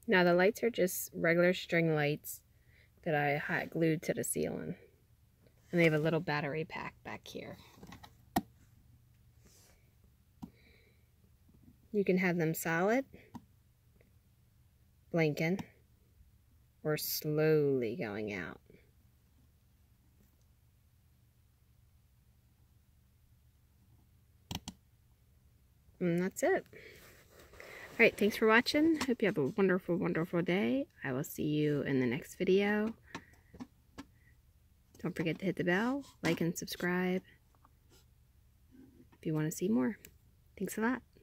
Now the lights are just regular string lights that I hot glued to the ceiling. And they have a little battery pack back here. You can have them solid, blinking, or slowly going out. And that's it. Alright, thanks for watching. Hope you have a wonderful, wonderful day. I will see you in the next video. Don't forget to hit the bell, like and subscribe if you want to see more. Thanks a lot.